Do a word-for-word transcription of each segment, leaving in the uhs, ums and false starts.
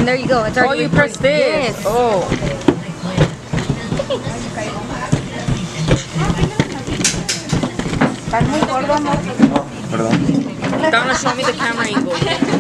And there you go. It's already Oh, you press this. Yes. Oh. Perdón. Donna, show me the camera angle.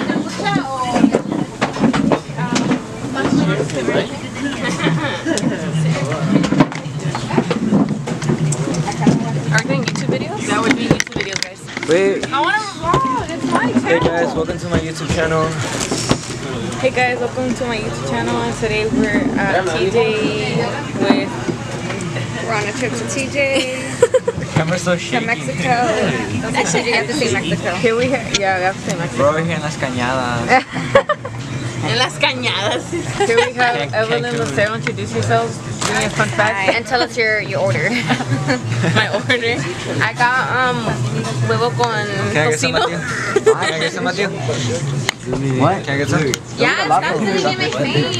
Are we doing YouTube videos? Yeah, we're doing YouTube videos, guys. Wait. I want to vlog. It's my channel. Hey guys, welcome to my YouTube channel. Hey guys, welcome to my YouTube channel. And today we're at T J with. We're on a trip to T J. The camera's so shaky. To Mexico. Actually, you have to say Mexico. Here we have, yeah, we have to say Mexico. We're over here in Las Cañadas. En las cañadas. Here we have Can't- Evelyn can't and Lucero. Introduce yourselves. Give me a fun fact. And tell us your, your order. My order. I got um huevo con Can I get some, tocino. Matthew? Can I get some, Matthew? What? Can I get some? Yeah, stop sitting in my face.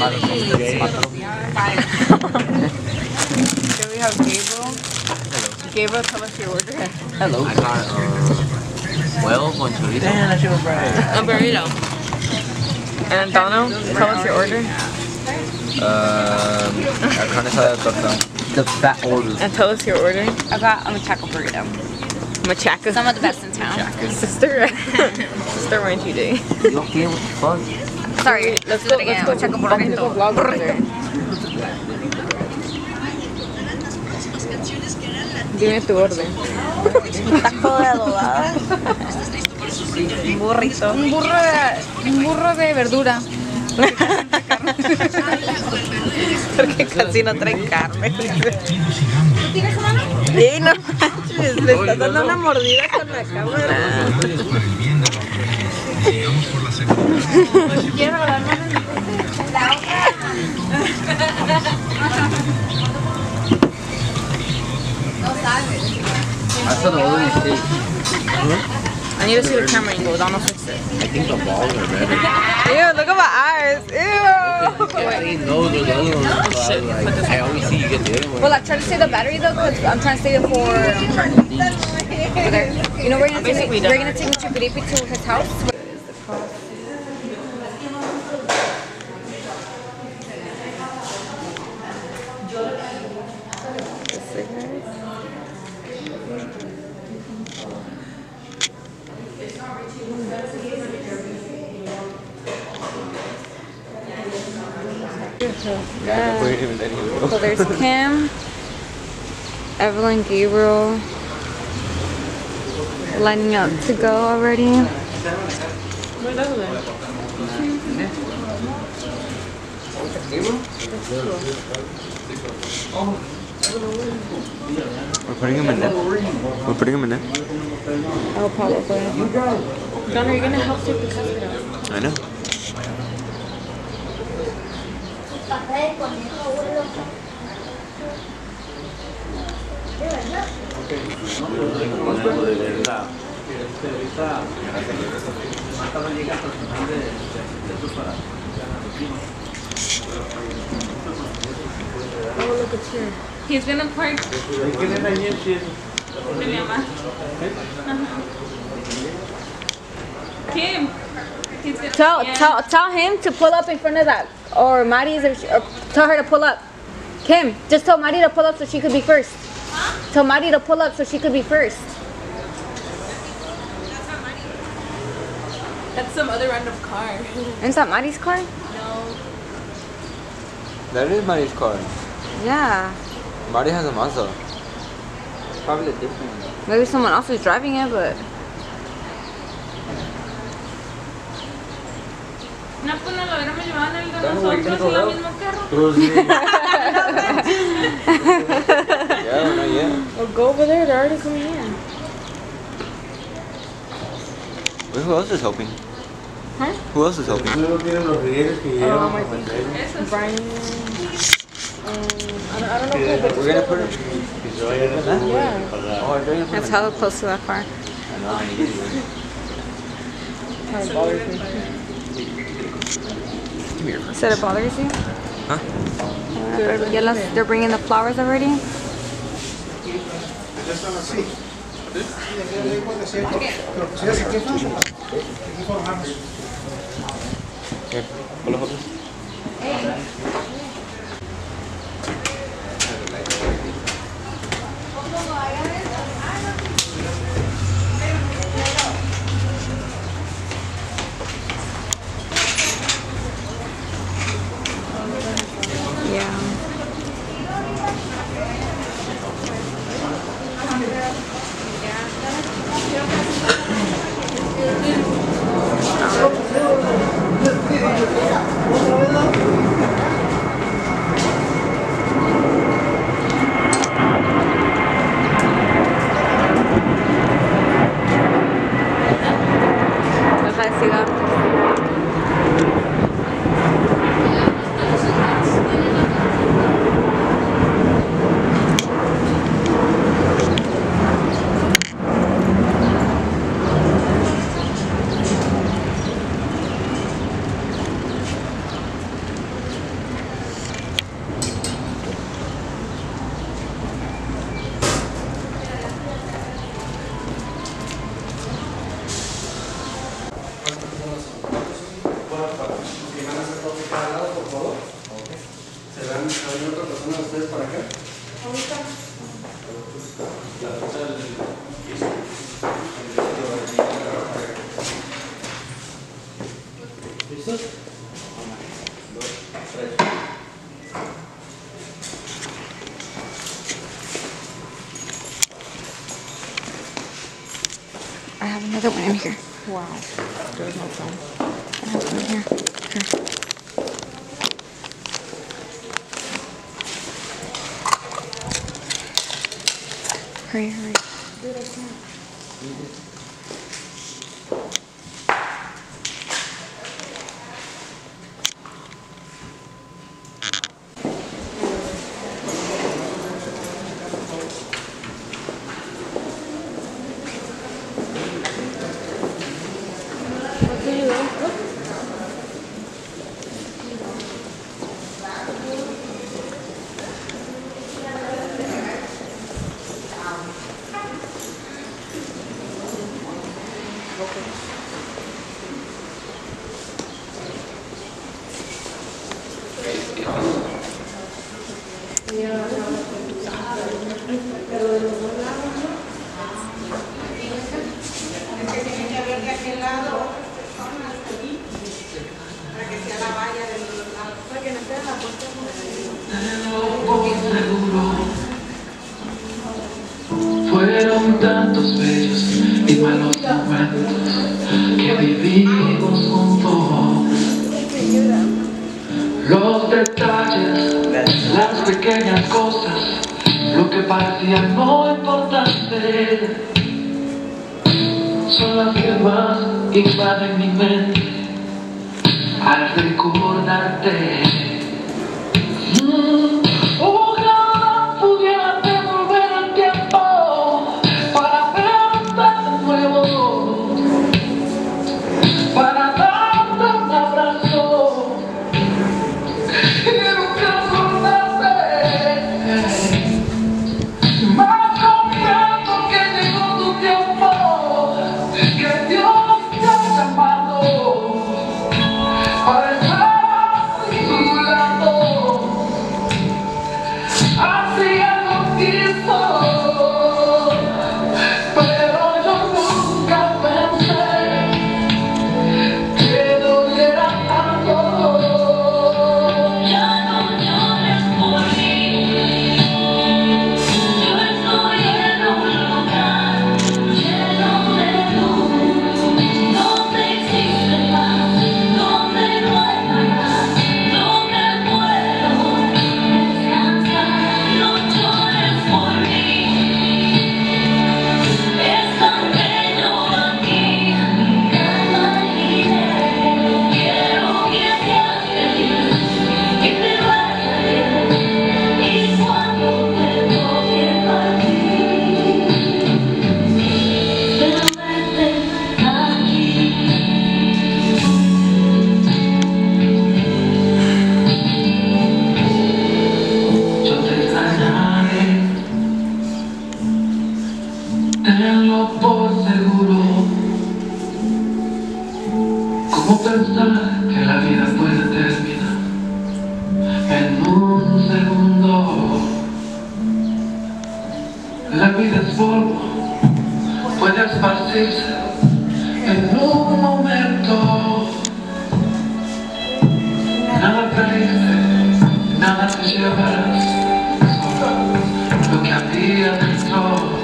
Here we have Gabriel. Gabriel, tell us your order. Hello. I got uh, well, con chorizo. Damn, that shit was right. A burrito. And Dono, tell us your order. Um, a carne asada torta. The fat orders. And tell us your order. I got a machaca burrito. Machaca. Some of the best in town. Sister. Sister went T J. You okay? What the fuck? Sorry, let's do it again. Let's go Machaca fucking go burrito. vlog over there. Dime tu orden. Taco de adobada. Un burrito. Un burro de, un burro de verdura. Porque casi no traen carne. ¿Tú tienes mano? Sí, no manches, le estás dando una mordida con la cámara. Quiero la mano. La otra. No sabes. I saw the order mistake. I need to see the camera angle. Don't fix it. I think the balls are better. Ew, look at my eyes. Ew. I didn't know the other ones. So I, was like, I always see you get the other one. Well, I'm trying to save the battery though, because I'm trying to save it for. You know, we're gonna take Basically we're done. gonna take Mister Felipe to his house. Yeah. Wait a minute. So there's Kim, Evelyn, Gabriel, lining up to go already. Where's Evelyn? We're putting him in there. We're putting him in there. Oh, probably. Donna, are you gonna help take the camera out? I know. Oh, look, it's here. He's gonna park. Kim. He's gonna, Tell yeah. tell tell him to pull up in front of that, or Maddie's, or, or tell her to pull up. Kim, just tell Maddie to pull up so she could be first. Tell Maddie to pull up so she could be first. That's some other random car. Is that Maddie's car? No. That is Mari's car. Yeah. Mari has a Mazda. Probably a different one. Maybe someone else is driving it, but. No, pues no lo hubiéramos llevado en el de nosotros en el mismo carro. Yeah, not yet. Well, go over there. They're already coming in. Wait, who else is helping? Huh? Who else is helping? Um, I think Brian. Um, I don't, I don't know who, but We're gonna put him. yeah. Oh, they're gonna put That's hella close to that car. I know, I need to do it. Kind of bothers me. Give me your Said it bothers you? Huh? Uh, yeah, let's- they're bringing the flowers already. Here, pull the hose. I have another one in here. Wow. There's no phone. I have one here. Here. Hurry, hurry. Dude, I can't. Fueron tantos bellos y malos momentos que vivimos juntos. Los detalles, las pequeñas cosas, lo que parecía no importante, son las que más invaden mi mente al recordarte. Mm, ojalá pudiera devolver el tiempo para verte de nuevo, para darte un abrazo y nunca soltarte. Más comprendo que llegó tu tiempo, que Dios te ha llamado para estar en tu vida es polvo, puede esparcirse en un momento. Nada trajiste, nada te llevarás, solo lo que había dentro.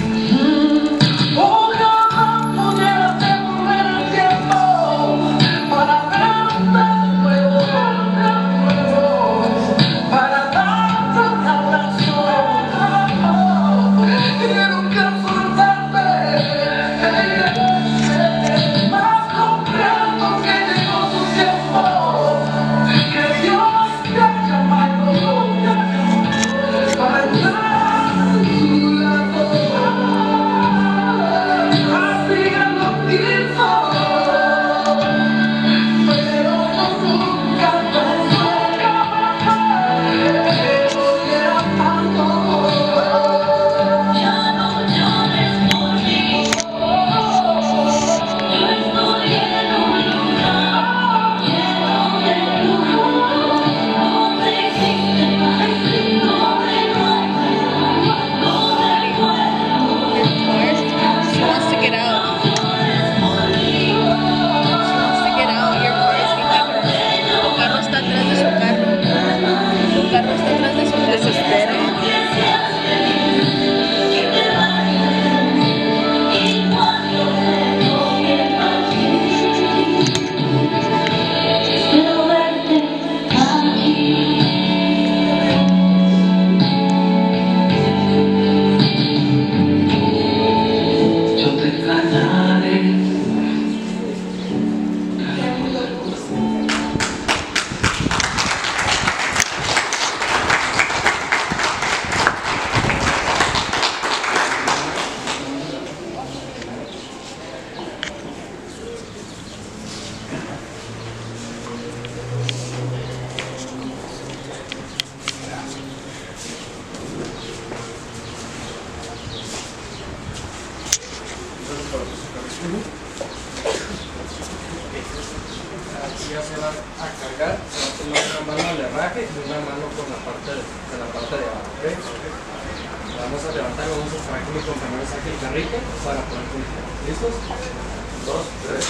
Ya se va a cargar, se va a tomar una mano al herraje y una mano con la parte de, de la parte de abajo, ¿okay? Vamos a levantar, vamos a esperar que mi compañero saque el carrito para poder funcionar. ¿Listos? Dos, tres.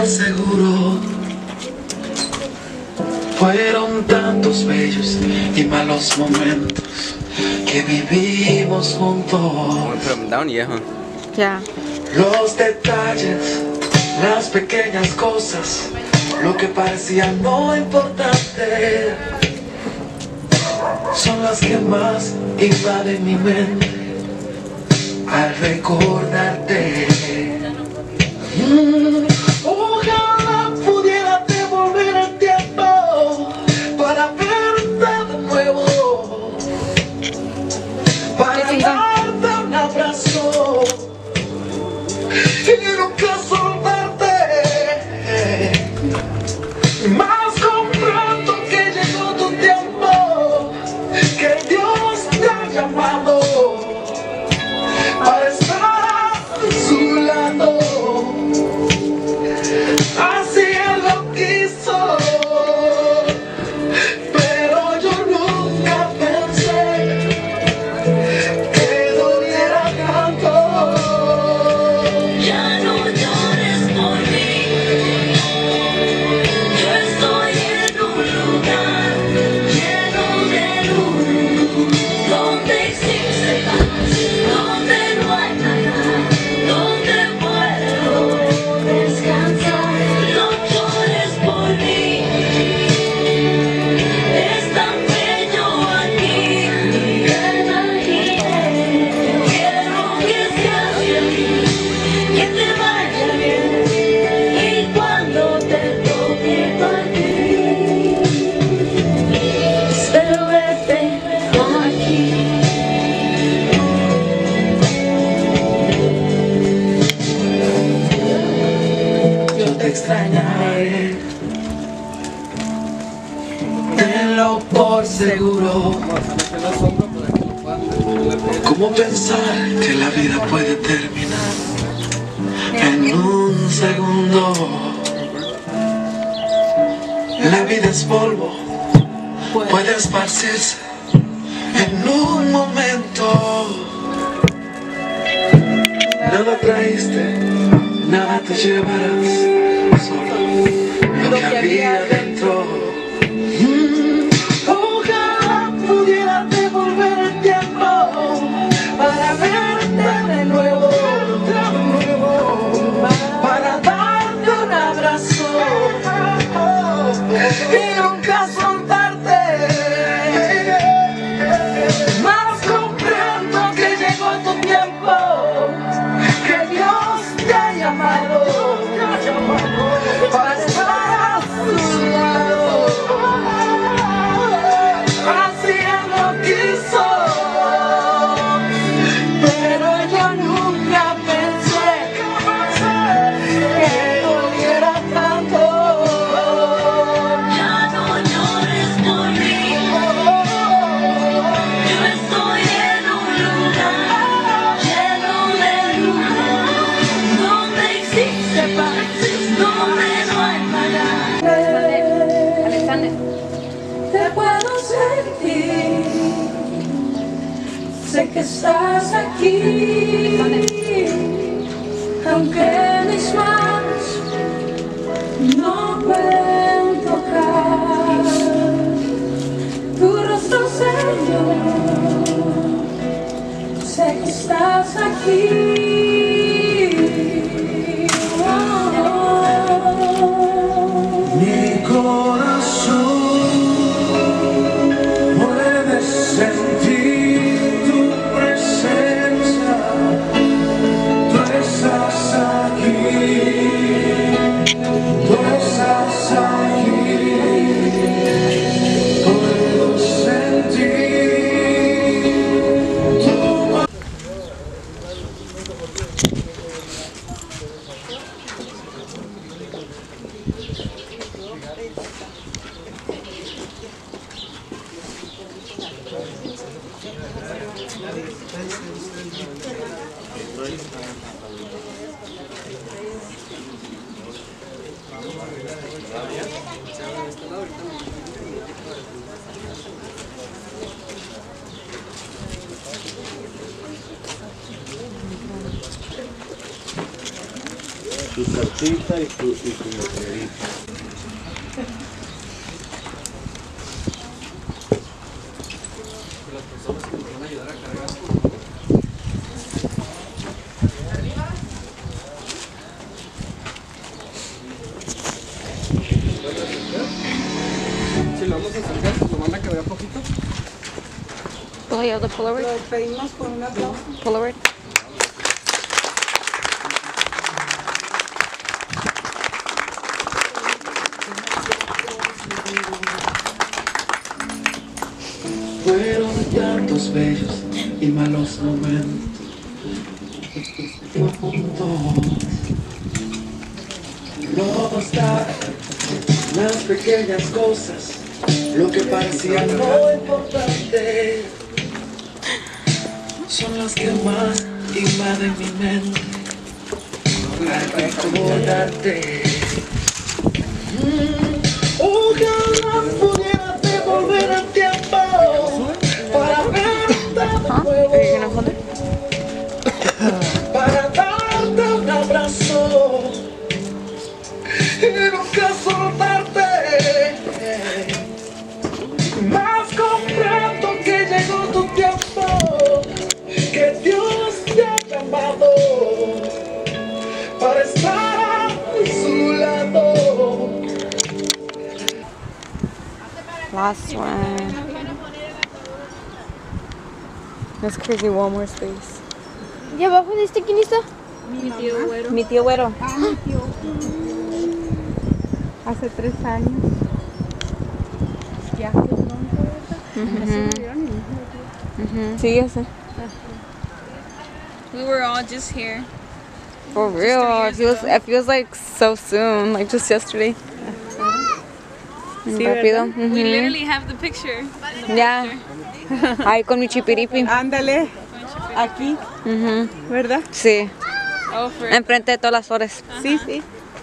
por seguro. Fueron tantos bellos y malos momentos que vivimos juntos. Ya. Los detalles, las pequeñas cosas, lo que parecía no importante, son las que más invaden mi mente al recordarte. Mm, ojalá pudiera devolver el tiempo para verte de nuevo, para darte un abrazo y nunca soltarte. Más comprendo que llegó tu tiempo, que Dios te ha llamado para estar a su lado. Así Él lo quiso, pero yo nunca pensé que doliera tanto. Ya no llores por mí, yo estoy en un lugar lleno de luz, donde existe paz, donde no hay nada, donde puedo descansar. No llores por mí, es tan bello aquí, te imaginé. Quiero que seas feliz, que te vaya bien, y cuando te toque partir, espero verte aquí. Yo te extrañaré, tenlo por seguro. ¿Cómo pensar que la vida puede terminar en un segundo? La vida es polvo, puede esparcirse en un momento. Nada traíste, nada te llevarás, solo lo que había dentro. Mm, ojalá pudiera devolver el tiempo para verte de nuevo, para darte un abrazo y nunca soltarte. Más comprendo que llegó tu tiempo, que Dios te ha llamado para estar a su lado. Así Él lo quiso, pero yo nunca pensé que doliera tanto. Ya no llores por mí, yo estoy en un lugar lleno de luz, donde existe paz, donde no hay maldad. Alexander. Te puedo sentir, sé que estás aquí, aunque mis manos no pueden tocar tu rostro, Señor. Sé que estás aquí. Mi corazón puede sentir tu presencia, tú estás aquí, tú estás aquí, puedo sentir tu. tu salsita y tu, y tu letrerito. Las personas que nos van a ayudar a cargar. Si lo vamos a acercar, lo van a cargar poquito. Oh, yeah, the Polaroid. Lo pedimos con un aplauso. Polaroid. Fueron tantos bellos y malos momentos. No bastaban las pequeñas cosas, lo que parecía no importante, son las que más invaden mi mente. Para recordarte. Ojalá pudiera devolver el tiempo para verte de nuevo, para darte un abrazo y nunca soltarte. Más comprendo que llegó tu tiempo, que Dios te ha llamado para estar a su lado. Last one. That's crazy. One more space. ¿Y abajo de este quién está? Mi tío güero. Mi tío güero. Ah, mi tío. Hace tres años. Ya que pronto, ¿verdad? Ya se murieron y no se Mm-hmm. Sí, ya sé. We were all just here. For real. It feels, it feels like so soon. Like just yesterday. Sí, Rápido. ¿verdad? We Mhm. literally have the picture. Ya. Ahí con mi chipiripi. Ándale, aquí, Mhm. ¿verdad? Sí. Oh, for Enfrente de todas las horas. Sí, sí.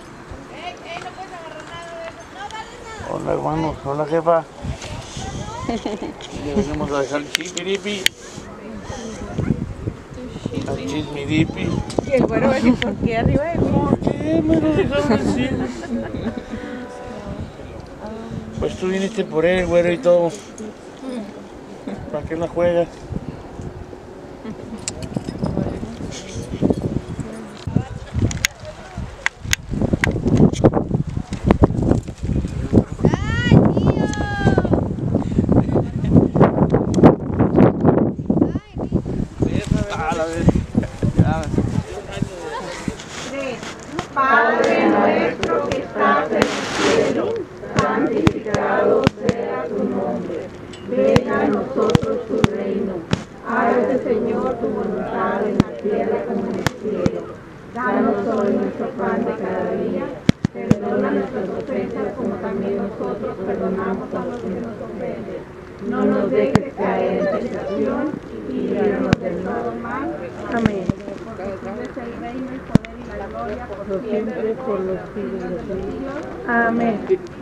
Hola hermanos, hola jefa. Le venimos a dejar el chipiripi. Al chismiripi. Y el güero va a decir, ¿por qué arriba de mí? ¿Por qué me lo dejaron así? Pues tú viniste por él, güero, y todo. ¿Para qué la juegas? A la vez. Ya. Padre nuestro que estás en el cielo, santificado sea tu nombre. Venga a nosotros tu reino. Hágase, Señor, tu voluntad en la tierra como en el cielo. Danos hoy nuestro pan de cada día. Perdona nuestras ofensas como también nosotros perdonamos a los que nos ofenden. No nos dejes caer en tentación y líbranos del todo mal. Amén. Porque tuyo es el reino, el poder y la gloria por siempre, por los siglos de los siglos. Amén.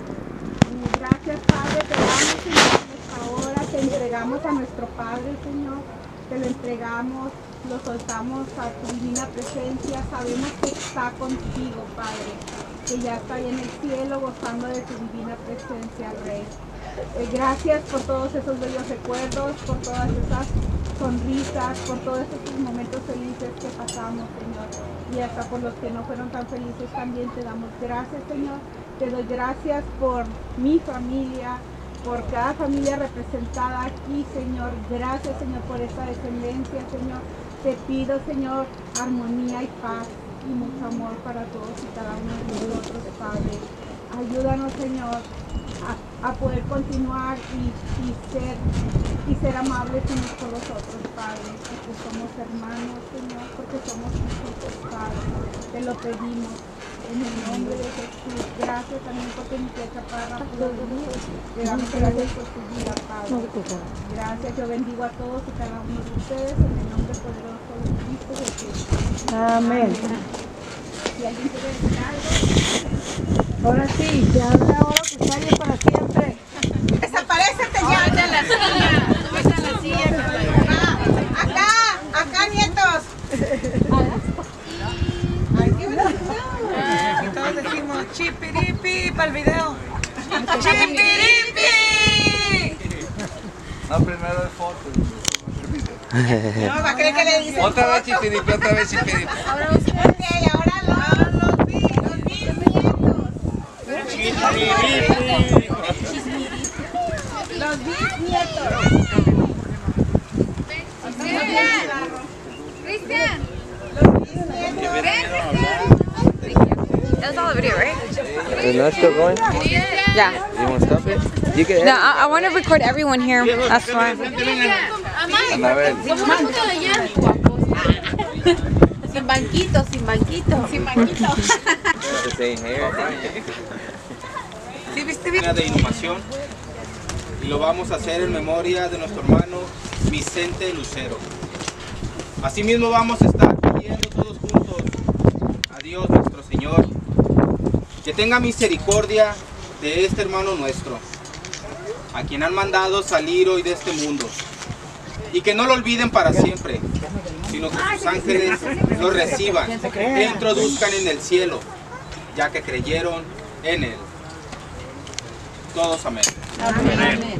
Gracias, Padre, te damos, Señor, en esta hora, te entregamos a nuestro Padre, Señor, te lo entregamos, lo soltamos a tu divina presencia, sabemos que está contigo, Padre, que ya está ahí en el cielo gozando de tu divina presencia, Rey. Eh, gracias por todos esos bellos recuerdos, por todas esas sonrisas, por todos esos momentos felices que pasamos, Señor. Y hasta por los que no fueron tan felices también te damos gracias, Señor. Te doy gracias por mi familia, por cada familia representada aquí, Señor. Gracias, Señor, por esta descendencia, Señor. Te pido, Señor, armonía y paz y mucho amor para todos y cada uno de nosotros, Padre. Ayúdanos, Señor, a, a poder continuar y, y, ser, y ser amables unos con los otros, Padre, porque somos hermanos, Señor, porque somos hijos, Padre. Te lo pedimos en el nombre de Jesús. Gracias también porque mi tía Chaparra pudo venir. Le damos gracias por su vida, Padre. Gracias, yo bendigo a todos y cada uno de ustedes en el nombre poderoso de Cristo Jesús. Amén. Si alguien quiere decir algo. Ahora sí, ya habla ahora que está bien para siempre. Desaparécete ya. Súbete a la silla. Súbete a la silla. Acá, acá, nietos. Ay, qué bonito. Chipiripi para el video. Chipiripi. No, primero el foto. No, va a creer que le dicen. Otra vez chipiripi, otra vez chipiripi. Ahora los y ahora los los bis- los bisnietos. Los bisnietos. Cristian. Los bisnietos. That was all the video, right? Is that still going? Yeah. You want to stop it? You can No, I, I want to record everyone here. That's why. Anabel. Sin banquito, sin banquito. Sin banquito. The same hair. ¿Sí viste bien? De inhumación y lo vamos a hacer en memoria de nuestro hermano Vicente Lucero. Asimismo vamos a estar pidiendo todos juntos a Dios nuestro Señor que tenga misericordia de este hermano nuestro, a quien han mandado salir hoy de este mundo, y que no lo olviden para siempre, sino que sus ángeles lo reciban e introduzcan en el cielo, ya que creyeron en él. Todos amén. Amén.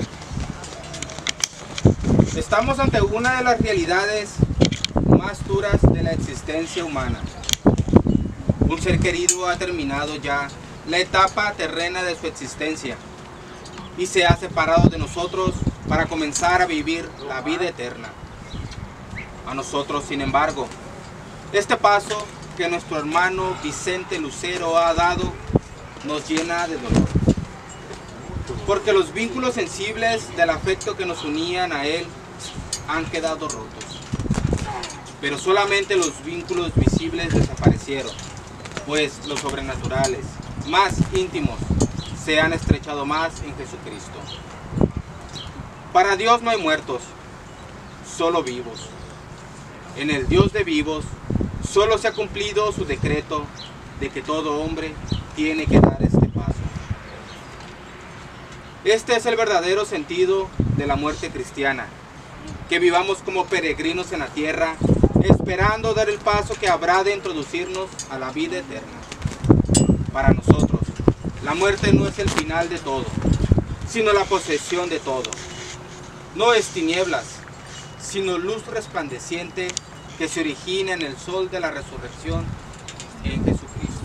Estamos ante una de las realidades más duras de la existencia humana. Un ser querido ha terminado ya la etapa terrena de su existencia y se ha separado de nosotros para comenzar a vivir la vida eterna. A nosotros, sin embargo, este paso que nuestro hermano Vicente Lucero ha dado nos llena de dolor, porque los vínculos sensibles del afecto que nos unían a él han quedado rotos. Pero solamente los vínculos visibles desaparecieron, pues los sobrenaturales, más íntimos, se han estrechado más en Jesucristo. Para Dios no hay muertos, solo vivos. En el Dios de vivos, solo se ha cumplido su decreto de que todo hombre tiene que dar este paso. Este es el verdadero sentido de la muerte cristiana, que vivamos como peregrinos en la tierra, esperando dar el paso que habrá de introducirnos a la vida eterna. Para nosotros, la muerte no es el final de todo, sino la posesión de todo. No es tinieblas, sino luz resplandeciente que se origina en el sol de la resurrección en Jesucristo.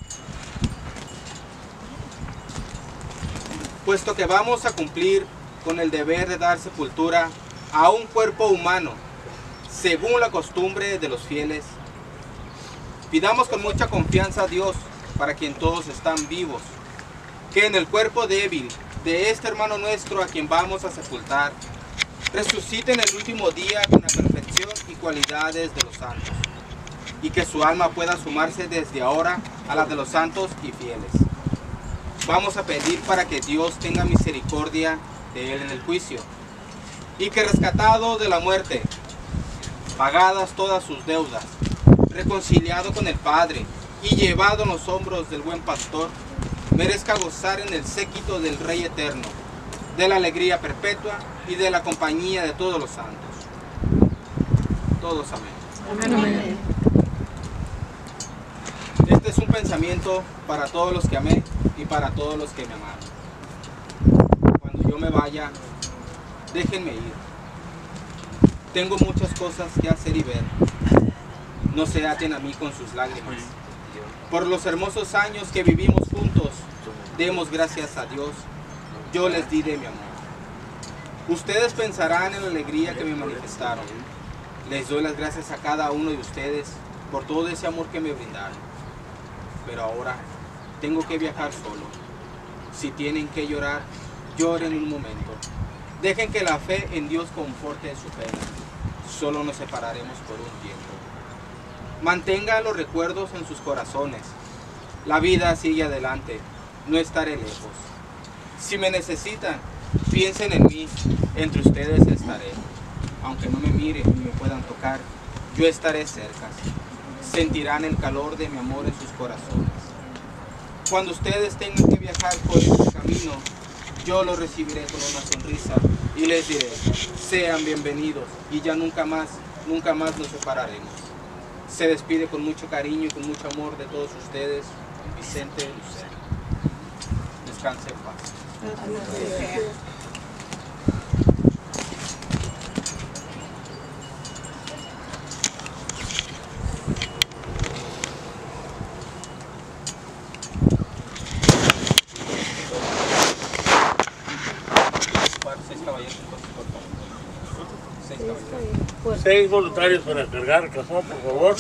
Puesto que vamos a cumplir con el deber de dar sepultura a un cuerpo humano, según la costumbre de los fieles, pidamos con mucha confianza a Dios, para quien todos están vivos, que en el cuerpo débil de este hermano nuestro a quien vamos a sepultar, resucite en el último día con la perfección y cualidades de los santos, y que su alma pueda sumarse desde ahora a la de los santos y fieles. Vamos a pedir para que Dios tenga misericordia de él en el juicio, y que rescatado de la muerte, pagadas todas sus deudas, reconciliado con el Padre y llevado en los hombros del buen pastor, merezca gozar en el séquito del Rey eterno, de la alegría perpetua y de la compañía de todos los santos. Todos amén. Amén. Este es un pensamiento para todos los que amé y para todos los que me amaron. Cuando yo me vaya, déjenme ir. Tengo muchas cosas que hacer y ver. No se aten a mí con sus lágrimas. Por los hermosos años que vivimos juntos, demos gracias a Dios. Yo les di de mi amor. Ustedes pensarán en la alegría que me manifestaron. Les doy las gracias a cada uno de ustedes por todo ese amor que me brindaron. Pero ahora tengo que viajar solo. Si tienen que llorar, lloren un momento. Dejen que la fe en Dios conforte su pena. Solo nos separaremos por un tiempo. Mantenga los recuerdos en sus corazones. La vida sigue adelante. No estaré lejos. Si me necesitan, piensen en mí. Entre ustedes estaré. Aunque no me miren ni me puedan tocar, yo estaré cerca. Sentirán el calor de mi amor en sus corazones. Cuando ustedes tengan que viajar por este camino, yo los recibiré con una sonrisa y les diré, sean bienvenidos y ya nunca más, nunca más nos separaremos. Se despide con mucho cariño y con mucho amor de todos ustedes, Vicente Lucero. descanse en paz. Seis caballeros, entonces, por favor. Seis caballeros. Seis voluntarios para cargar cajón, por favor.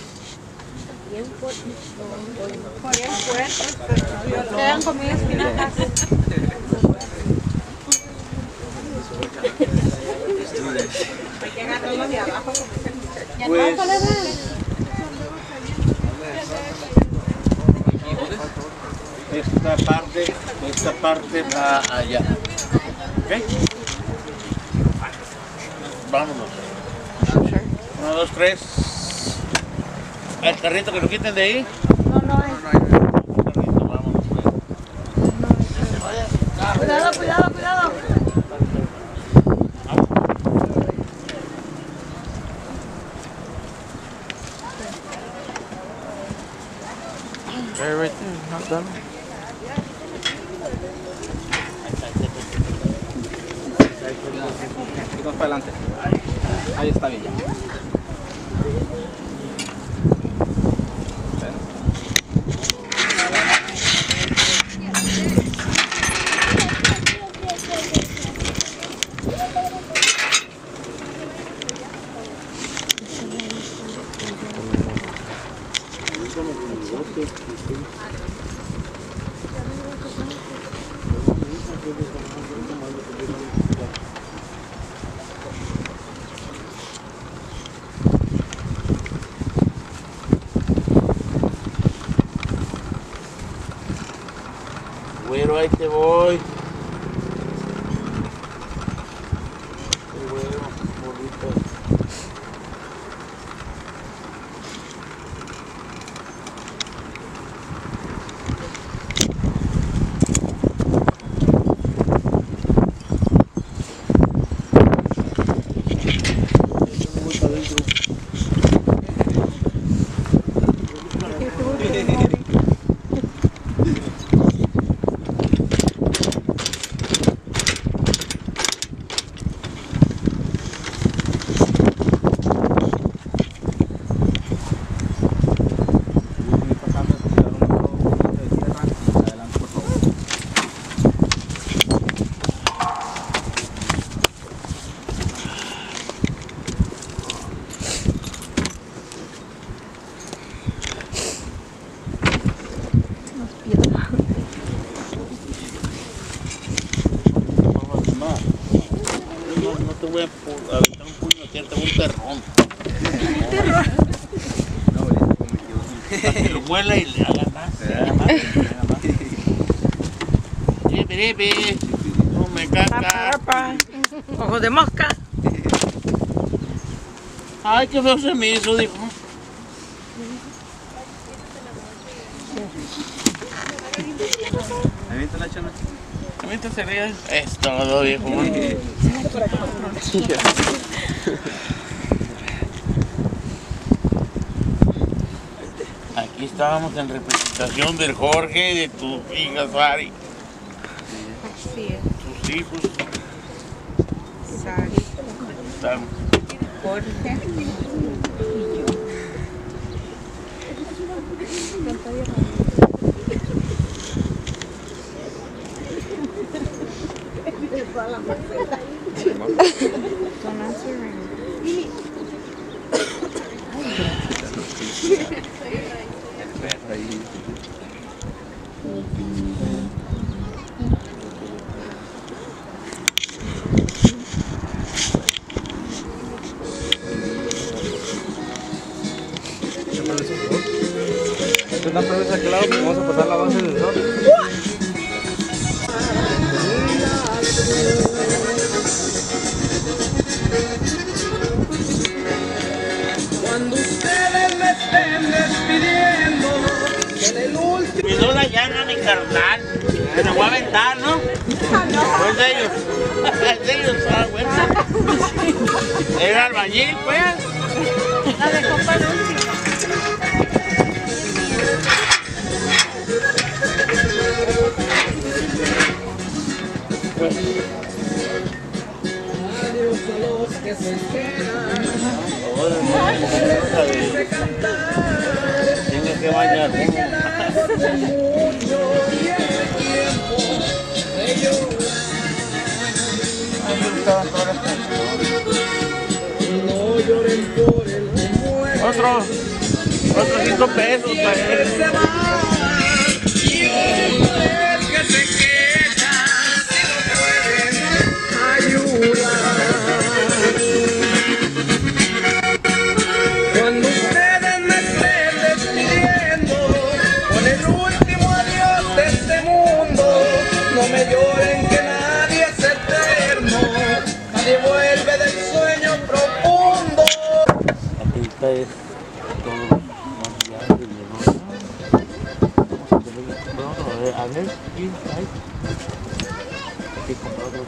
Quedan comidas espinacas. Hay que agarrarlo de abajo. Pues, esta parte, esta parte va allá. ¿Ok? Vámonos. Uno, dos, tres. El carrito que lo quiten de ahí. No, no es. Carrito, vámonos. Cuidado, cuidado, cuidado. Right, right there, not done. Vamos para adelante. Ahí está bien ya. Güero, ahí te voy. Qué güero, bonito. No te voy a pu- aventar un puño, te voy un terrón. Un terror. Para que lo muela y le haga más. le haga más, le haga más. Ripi, ripi. No me caca. Ojos de mosca. Ay, qué feo se me hizo, dijo. Avienta la chana. Avienta se ríe. Es todo, viejo. Aquí estábamos en representación del Jorge y de tu hija Sari. Así es. Tus hijos Sari, están. Jorge y yo. Don't answer ring. Esta es la presa de clavo, vamos a pasar la base del sol. Cuando ustedes me estén despidiendo en el último. Cuidó la llana, mi carnal. Se la voy a aventar, ¿no? No es de ellos. Es de ellos, ah, bueno. Era albañil, pues. La dejó para el último. Tienes que bañar. Otro, otros cinco pesos para él. Que se queda, si no pueden ayudar. Cuando ustedes me estén despidiendo con el último adiós de este mundo, no me lloren que nadie es eterno, nadie vuelve del sueño profundo. La pista es todo más grande, ¿no? A ver, ¿qué hay? Hay que comprar otro.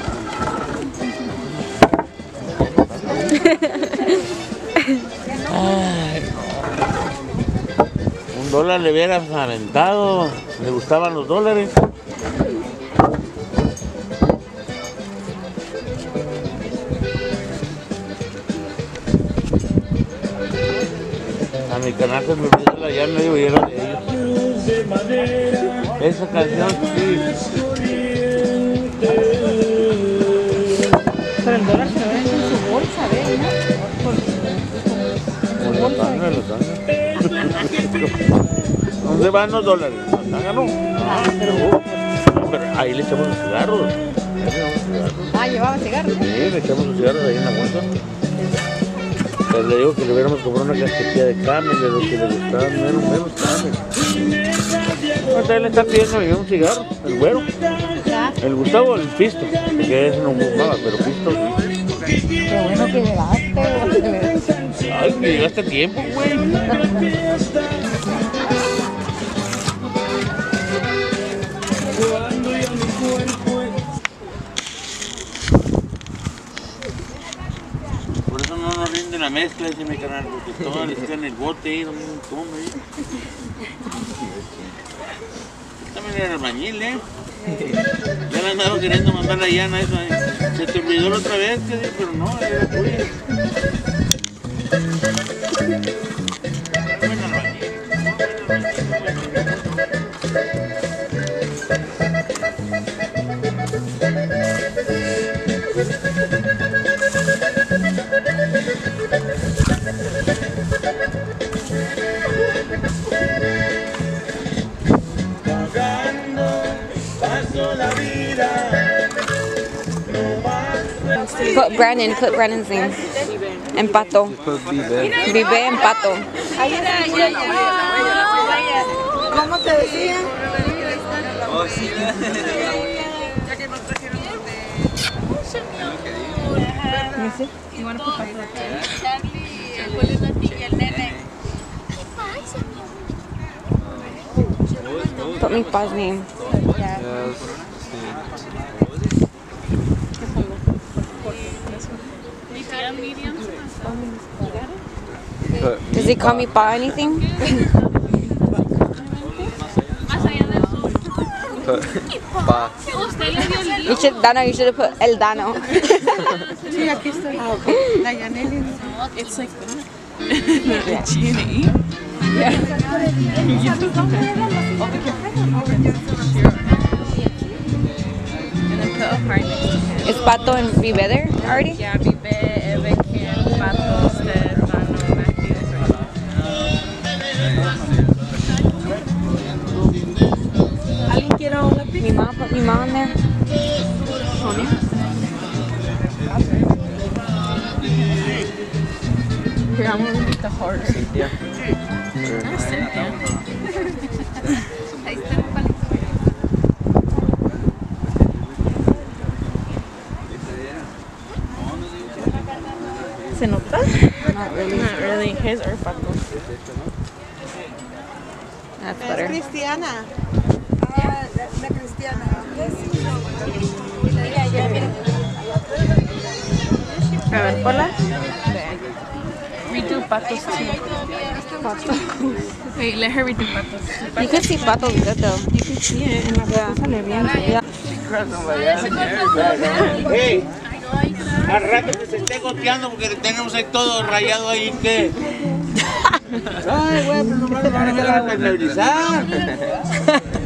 Ay, un dólar le hubieras aventado. Le gustaban los dólares. A mi canal se me olvidó la llave y era de ellos. Esa canción, sí. Pero el dólar se lo ven en su bolsa, ¿ves? Con la tanga, la tanga. ¿Dónde van los dólares? ¿La tanga no? Ah, pero, pero ahí le echamos los cigarros. Ahí le echamos los cigarros. Ah, llevaba cigarros. Sí, le echamos los cigarros ahí en la bolsa. Pero le digo que le hubiéramos comprado una cajetilla de Camel, de lo que le gustaba, menos, menos Camel. Ahorita él está pidiendo un cigarro, el güero. El Gustavo, el pisto, porque ese no fumaba, pero pisto. Qué bueno que llegaste. Ay, que llegaste a tiempo, güey. Por eso no nos rinde la mezcla, dice mi canal, porque todo está en el bote ahí, donde uno come. También era albañil, ¿eh? Ya la andaba queriendo mandar la llana esa. Se te olvidó la otra vez, que dije, pero no, era tuya. Buen albañil. Put Brandon, put Brandon's name. Empato. Vive empato. ¿Cómo te decía? Oh, sí. Put mi pa's name. Does he call me pa anything? Pa. You should, Dano, you should have put El Dano. Sí, aquí estoy. La Yaneli. It's like that. The G and E. Yeah. And then put a heart next to him. Is Pato and Vive there already? Yeah, Vive, Eve, Kim, Pato, Stefano, Matthew. ¿Alguien quiere una pizza? Mi mom, put mi mom in there. Here, I'm gonna make the heart. Cynthia. Ah, Cynthia. ¿Se nota? Not really. Not really. His or Pato's. That's Es better. Cristiana. Ah, la Cristiana. A ver, hola. Redo Pato's too. Pato. Wait, let her redo Pato's. You can see Pato's good though. You can see it. En la foto sale bien. Yeah. Hey, Al rato que se esté goteando porque tenemos ahí todo rayado ahí que. Ay, güey, pero nomás no van a estabilizar.